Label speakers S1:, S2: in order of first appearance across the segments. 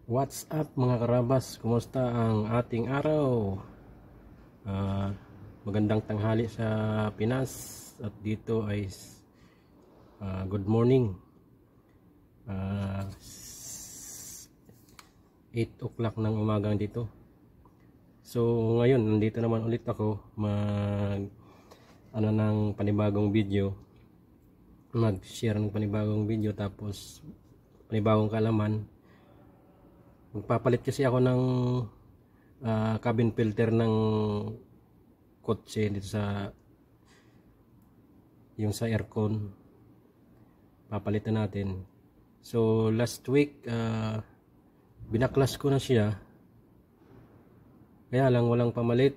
S1: What's up mga karabas? Kumusta ang ating araw? Magandang tanghali sa Pinas at dito ay good morning. 8 o'clock ng umagang dito. So ngayon nandito naman ulit ako ng panibagong video, mag-share ng panibagong video, tapos panibagong kaalaman. Magpapalit kasi ako ng cabin filter ng kotse dito sa aircon. Papalitan natin. So last week binaklas ko na siya, kaya lang walang pamalit,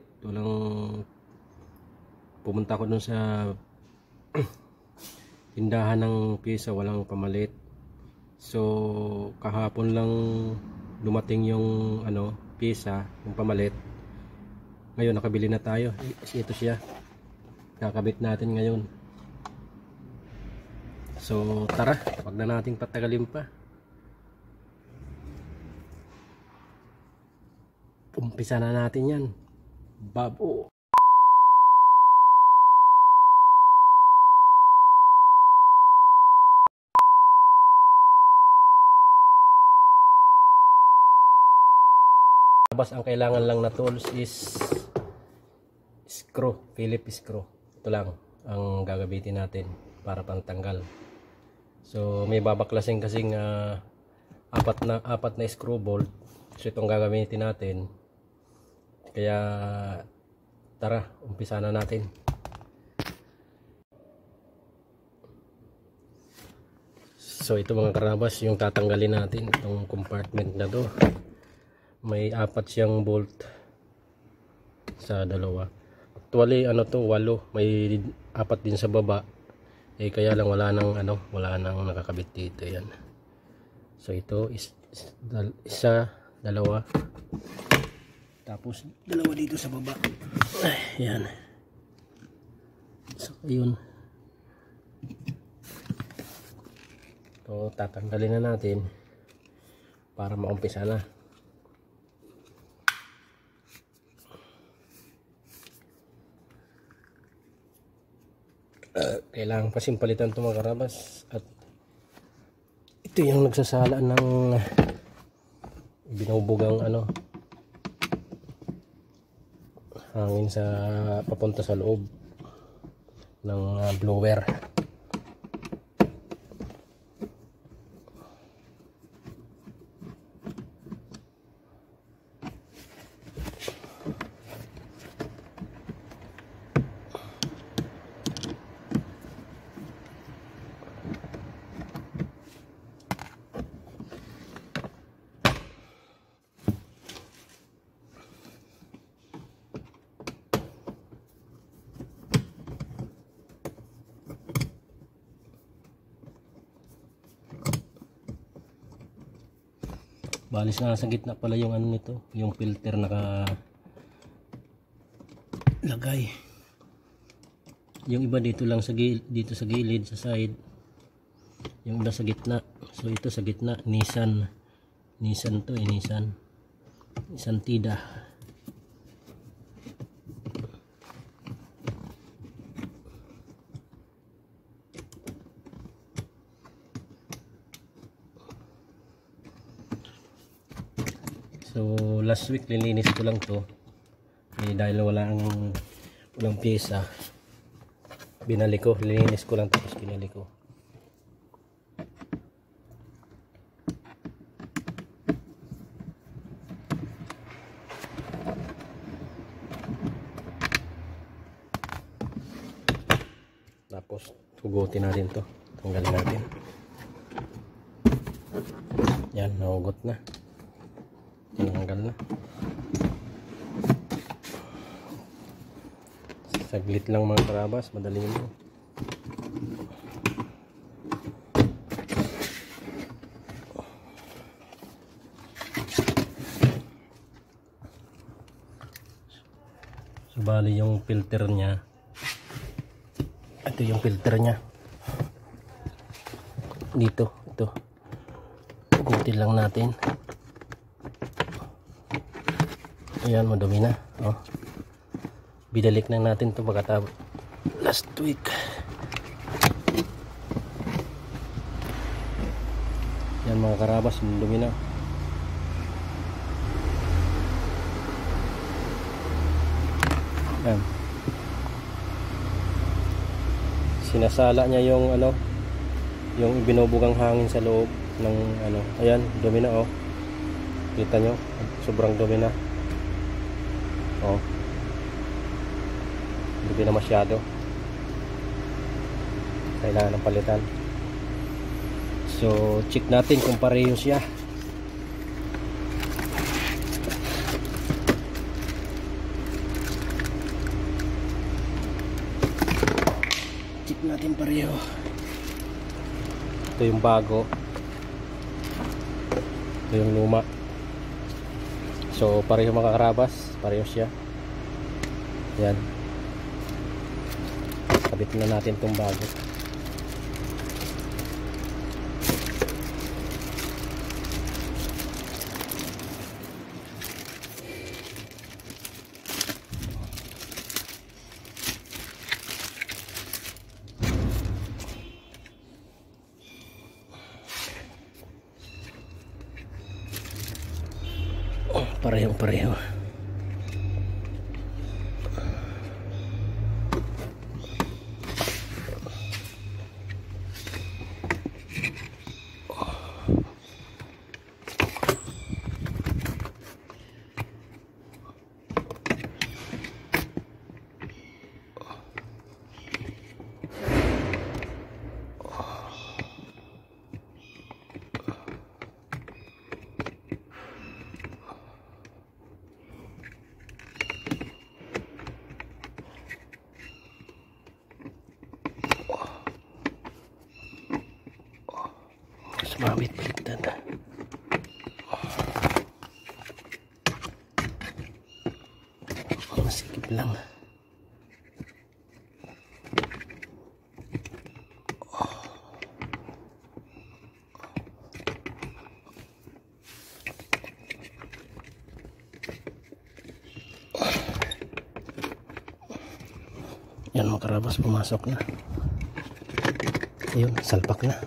S1: pumunta ko dun sa tindahan ng pyesa, walang pamalit. So kahapon lang dumating yung pyesa, yung pamalit. Ngayon nakabili na tayo. Ito siya, kakabit natin ngayon. So tara, wag na nating patagalin pa, umpisa na natin yan, babo. Ang kailangan lang na tools is screw, Phillips screw. Ito lang ang gagamitin natin para pantanggal. So may babaklasin kasing apat na screw bolt. So itong gagamitin natin. Kaya tara, umpisa na natin. So ito mga karabas, yung tatanggalin natin, itong compartment na to. May 4 siyang bolt sa dalawa. Actually 8, may 4 din sa baba. Kaya lang wala nang nakakabit dito, yan. So ito is isa, dalawa. Tapos dalawa dito sa baba. Yan. So ayun. So tatanggalin na natin para maumpisa na. Kailangan pa palitan ito mga karabas. At ito yung nagsasala ng binubugang hangin sa papunta sa loob ng blower. Balis na sa gitna pala yung nito, yung filter nakalagay. Yung iba dito lang dito sa gilid, sa side. Yung iba sa gitna. So ito sa gitna, Nissan to, Nissan Tida. So last week lininis ko lang to, dahil walang pyesa, binalik ko, lininis ko lang tapos binalik ko. Tapos hugutin natin to, tanggalin natin. Yan, nahugot na, tinanggal na. Saglit lang mga karabas, madali mo. So bali yung filter nya, ito yung filter nya dito, ito. Ikutin lang natin. Ayan, madumi na. Oh. Binalik na natin ito pagkatapos last week. Yan mga karabas, madumi na. Yan. Sinasala niya yung ano, yung binubugang hangin sa loob ng ano. Ayan, dumi na oh. Kita nyo, sobrang dumi na. Oh. Dumi na masyado. Kailangan ng palitan. So, check natin kung pareho siya. Check natin pareho. Ito yung bago. Ito yung luma. So, pareho mga karabas. Pareho siya. Yan. Kabit na natin itong bago. Parehong-pareho. Sumabit baliktad. Masikip lang. Yan mga karabas, pumasok na. Ayun, salpak na.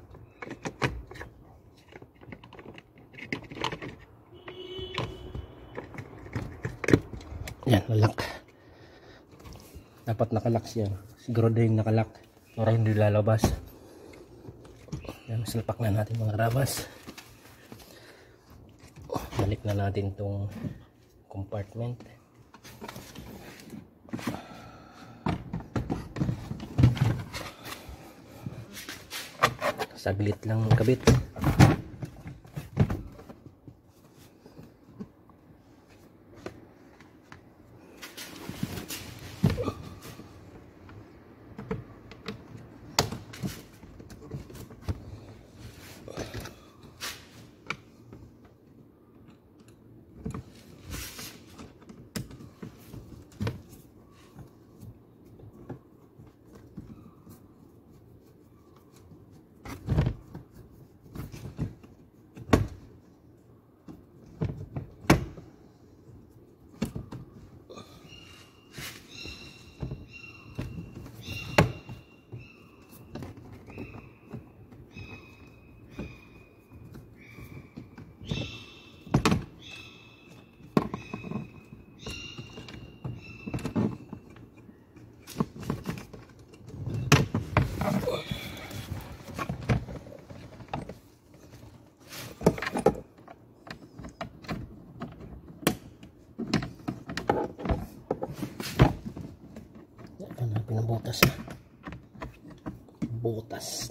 S1: Yan, lalak. Dapat nakalak siya. Siguro din nakalak para hindi lalabas. Yan, salpak na natin mga karabas. Balik na natin tong compartment. Saglit lang kabit. Hanapin ang butas na. Butas.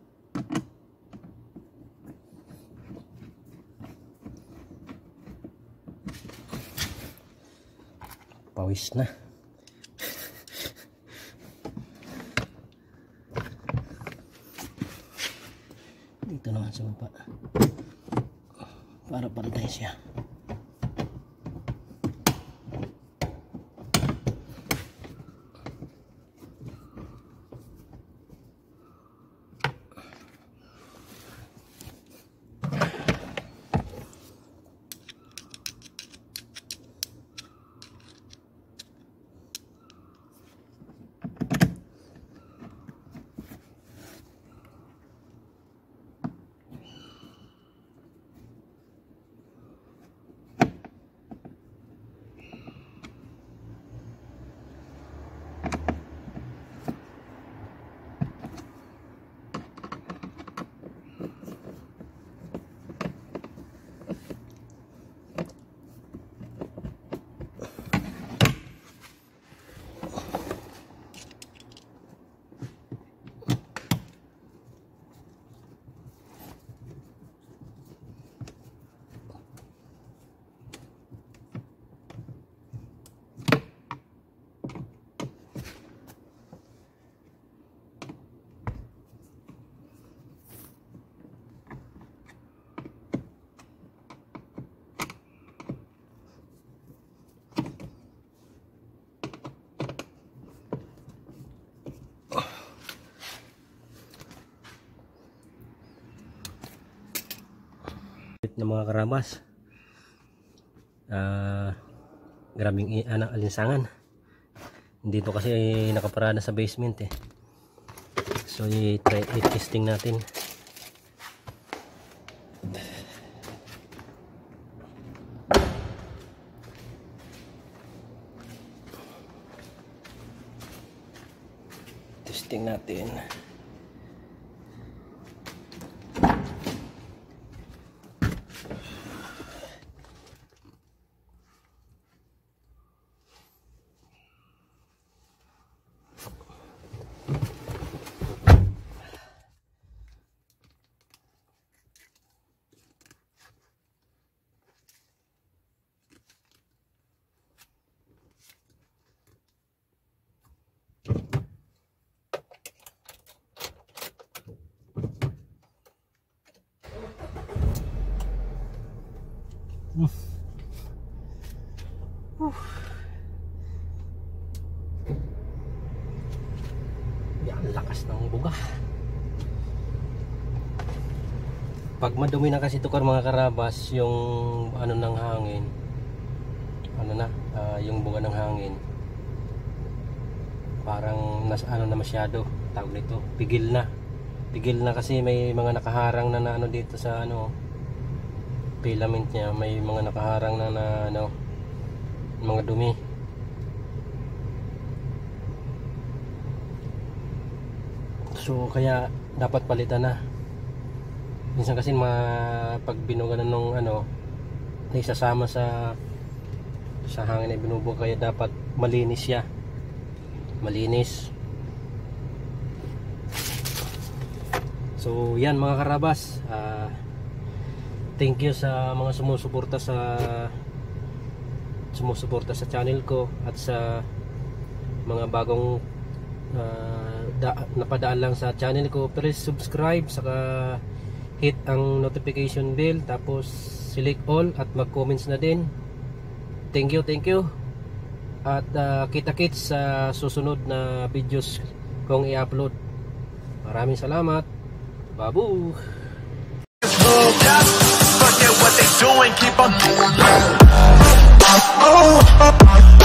S1: Pawis na. Dito naman sa baba. Para pantay siya. trip ng mga karabas. Grabing alinsangan. Dito kasi nakaparada sa basement eh. So i-try testing natin. Testing natin. Yan, lakas ng buga. Pag madumi na kasi ito mga karabas, yung ano ng hangin, yung buga ng hangin, parang ano na masyado, tawag nito, pigil na kasi may mga nakaharang na ano dito sa filament niya, may mga nakaharang na mga dumi. So kaya dapat palitan na. Minsan kasi pag binuganan ng naisasama sa hangin na binubuga, kaya dapat malinis siya. Malinis. So yan mga karabas, thank you sa mga sumusuporta sa channel ko at sa mga bagong napadaan lang sa channel ko. Please subscribe, saka hit ang notification bell, tapos select all at mag-comments na din. Thank you at kita-kits sa susunod na videos kong i-upload. Maraming salamat. Babu. Forget what they doing, keep on doing.